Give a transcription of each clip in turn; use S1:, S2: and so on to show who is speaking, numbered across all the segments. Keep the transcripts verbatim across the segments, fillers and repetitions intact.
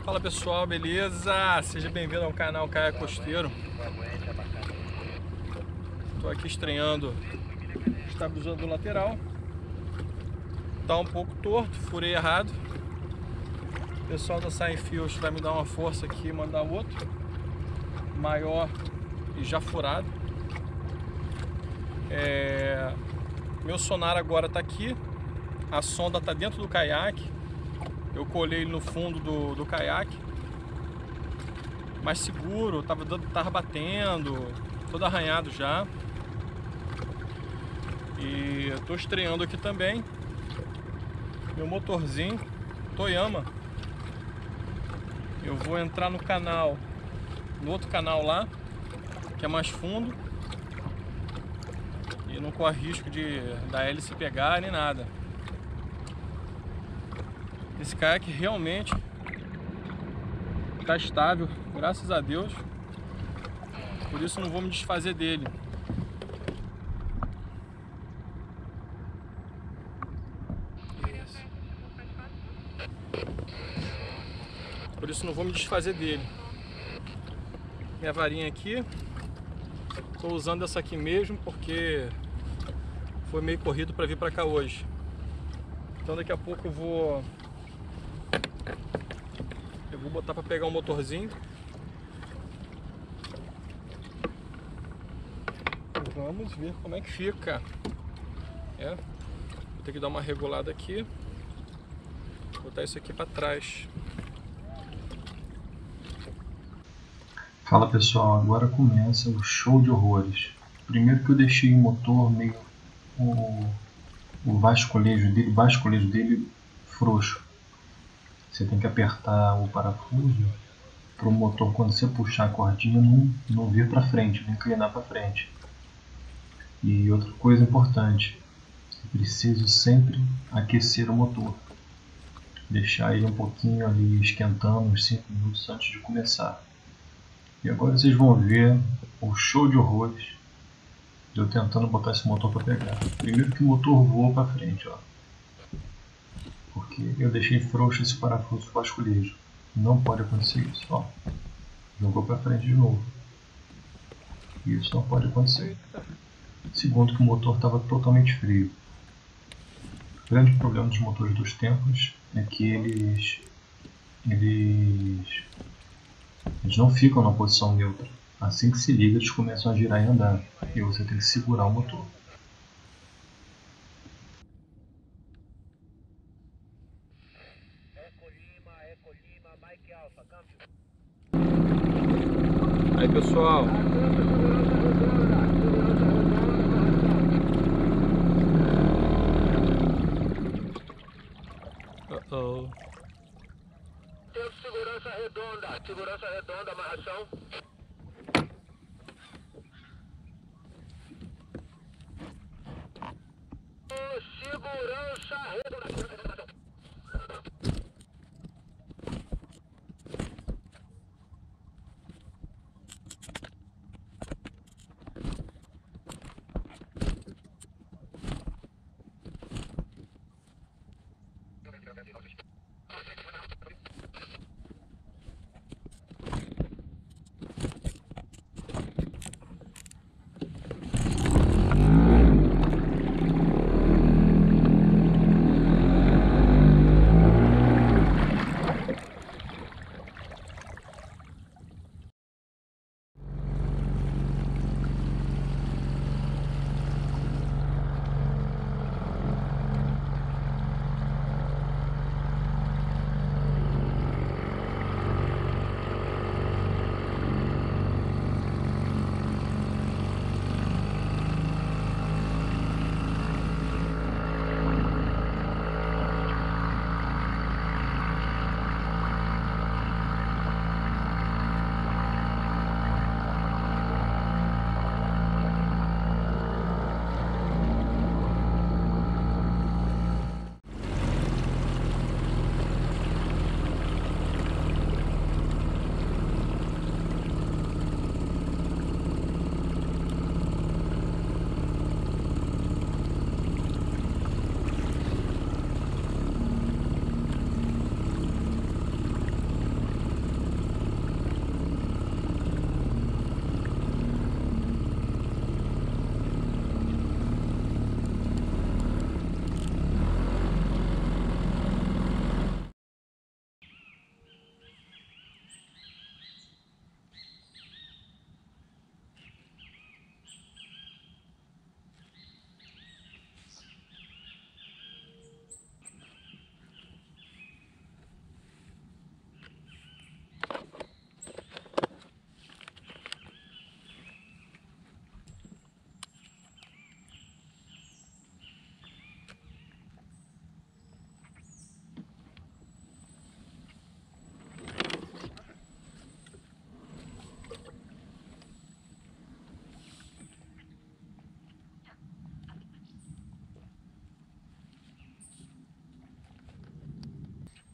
S1: Fala pessoal, beleza? Seja bem-vindo ao canal Caiaque Costeiro. Estou aqui estreando o estabilizador lateral. Tá um pouco torto, furei errado. O pessoal da Sign Fios vai me dar uma força aqui e mandar outro maior e já furado. É... Meu sonar agora está aqui. A sonda está dentro do caiaque. Eu colei ele no fundo do, do caiaque, mais seguro, tava, tava batendo, todo arranhado já. E eu tô estreando aqui também meu motorzinho Toyama. Eu vou entrar no canal, no outro canal lá, que é mais fundo, e não corre risco de da hélice pegar nem nada. Esse caiaque realmente está estável, graças a Deus. Por isso não vou me desfazer dele. Isso. Por isso não vou me desfazer dele. Minha varinha aqui. Estou usando essa aqui mesmo porque foi meio corrido para vir para cá hoje. Então daqui a pouco eu vou Eu vou botar para pegar o motorzinho. Vamos ver como é que fica. É, vou ter que dar uma regulada aqui. Vou botar isso aqui para trás.
S2: Fala pessoal, agora começa o show de horrores. Primeiro que eu deixei o motor meio o, o vasculhejo dele, o vasculhejo dele frouxo. Você tem que apertar o parafuso para o motor, quando você puxar a cordinha, não, não vir para frente, não inclinar para frente. E outra coisa importante, é preciso sempre aquecer o motor. Deixar ele um pouquinho ali esquentando, uns cinco minutos antes de começar. E agora vocês vão ver o show de horrores de eu tentando botar esse motor para pegar. Primeiro que o motor voa para frente, ó. Porque eu deixei frouxo esse parafuso vasculhejo. Não pode acontecer isso, ó. Jogou para frente de novo. Isso não pode acontecer. Segundo que o motor estava totalmente frio. O grande problema dos motores dos tempos é que eles, eles, eles não ficam na posição neutra. Assim que se liga, eles começam a girar e andar. E você tem que segurar o motor.
S1: Aí pessoal, uh -oh.
S3: Tempo segurança redonda, segurança redonda, amarração. Segurança redonda.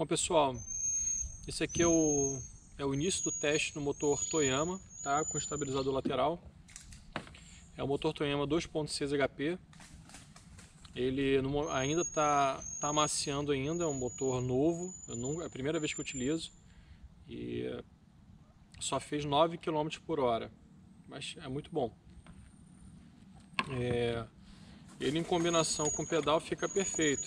S1: Bom pessoal, esse aqui é o, é o início do teste no motor Toyama, tá? Com estabilizador lateral. É o motor Toyama dois ponto seis H P. Ele no, ainda está tá amaciando ainda, é um motor novo, eu não, é a primeira vez que eu utilizo. E só fez nove quilômetros por hora, mas é muito bom. É, ele em combinação com o pedal fica perfeito.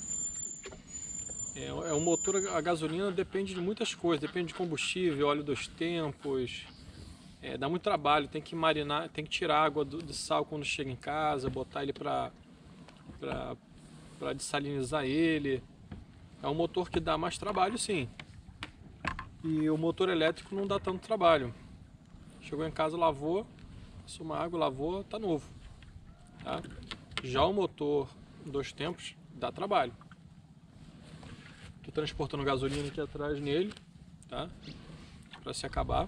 S1: É, é um motor a gasolina, depende de muitas coisas, depende de combustível, óleo dos tempos. É, dá muito trabalho, tem que marinar, tem que tirar a água do, do sal quando chega em casa, botar ele para para dessalinizar ele. É um motor que dá mais trabalho, sim. E o motor elétrico não dá tanto trabalho. Chegou em casa, lavou, passou uma água, lavou, tá novo. Tá? Já o motor dois tempos dá trabalho. Tô transportando gasolina aqui atrás nele, tá? Para se acabar.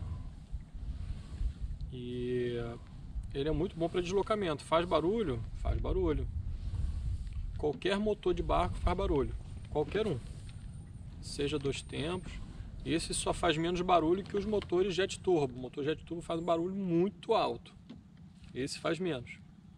S1: E ele é muito bom para deslocamento. Faz barulho? Faz barulho. Qualquer motor de barco faz barulho. Qualquer um. Seja dois tempos. Esse só faz menos barulho que os motores jet turbo. O motor jet turbo faz um barulho muito alto. Esse faz menos.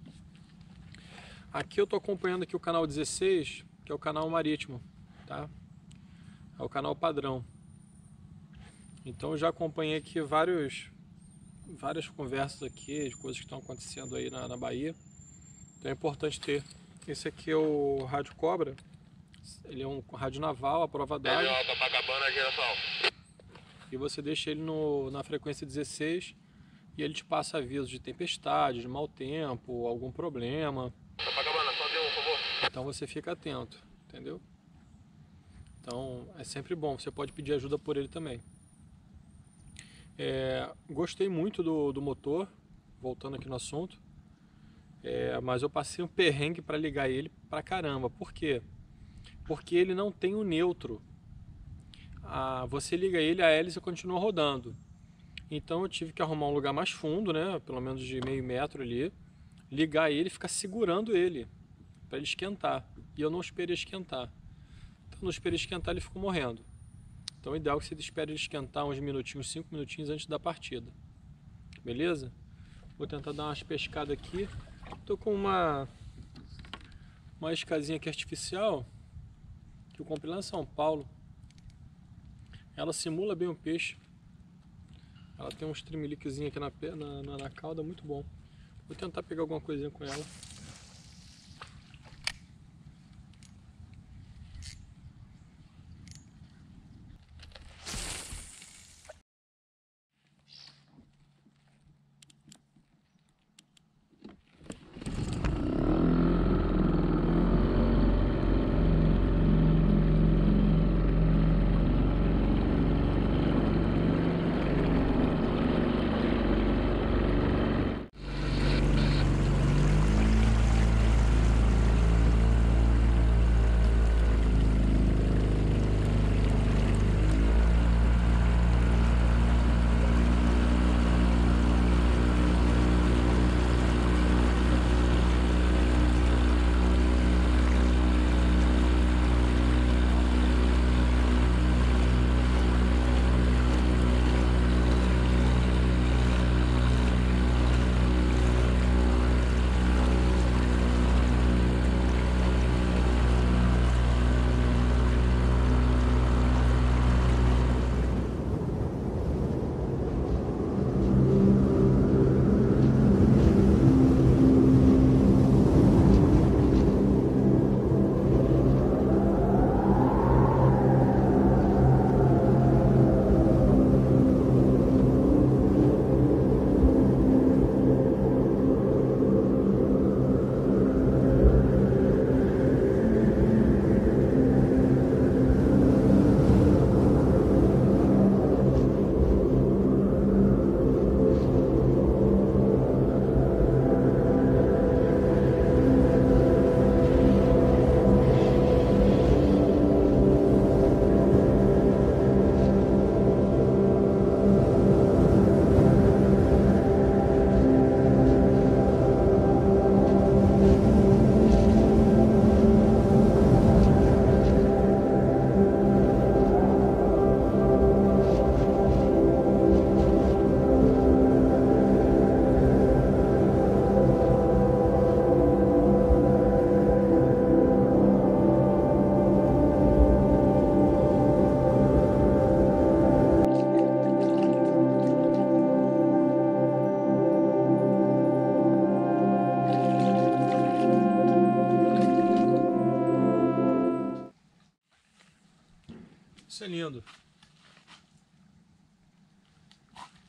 S1: Aqui eu estou acompanhando aqui o canal dezesseis, que é o canal marítimo, tá? É o canal padrão. Então eu já acompanhei aqui vários, várias conversas aqui de coisas que estão acontecendo aí na, na Bahia. Então é importante ter. Esse aqui é o Rádio Cobra. Ele é um rádio naval, à prova d'água. E você deixa ele no, na frequência dezesseis e ele te passa avisos de tempestade, de mau tempo, algum problema. Então você fica atento, entendeu? Então é sempre bom, você pode pedir ajuda por ele também. É, gostei muito do, do motor, voltando aqui no assunto. É, mas eu passei um perrengue para ligar ele pra caramba. Por quê? Porque ele não tem o neutro. Ah, você liga ele, a hélice continua rodando. Então eu tive que arrumar um lugar mais fundo, né? Pelo menos de meio metro ali. Ligar ele e ficar segurando ele para ele esquentar. E eu não esperei esquentar. Então não esperei esquentar, ele ficou morrendo. Então o ideal é que você espere ele esquentar uns minutinhos, cinco minutinhos antes da partida. Beleza? Vou tentar dar umas pescadas aqui. Tô com uma uma iscazinha aqui artificial que eu comprei lá em São Paulo. Ela simula bem o peixe. Ela tem um streamlickzinho aqui na, na, na, na cauda, muito bom. Vou tentar pegar alguma coisinha com ela.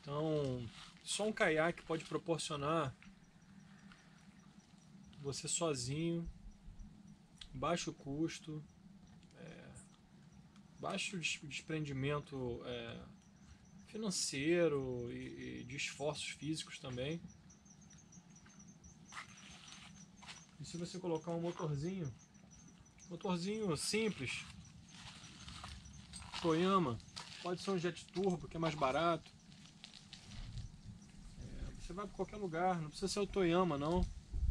S1: Então, só um caiaque pode proporcionar você sozinho, baixo custo, é, baixo desprendimento é, financeiro e, e de esforços físicos também. E se você colocar um motorzinho, motorzinho simples, Toyama, pode ser um jet turbo que é mais barato. É, você vai para qualquer lugar, não precisa ser o Toyama não.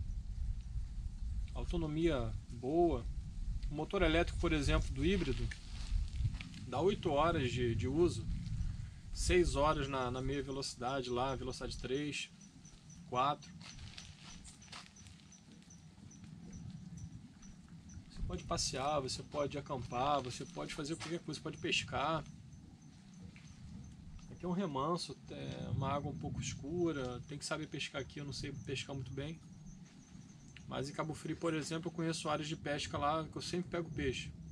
S1: Autonomia boa. O motor elétrico, por exemplo, do híbrido, dá oito horas de, de uso, seis horas na, na meia velocidade lá, velocidade três, quatro. Você pode passear, você pode acampar, você pode fazer qualquer coisa, você pode pescar. Aqui é um remanso, é uma água um pouco escura, tem que saber pescar aqui, eu não sei pescar muito bem. Mas em Cabo Frio, por exemplo, eu conheço áreas de pesca lá que eu sempre pego peixe.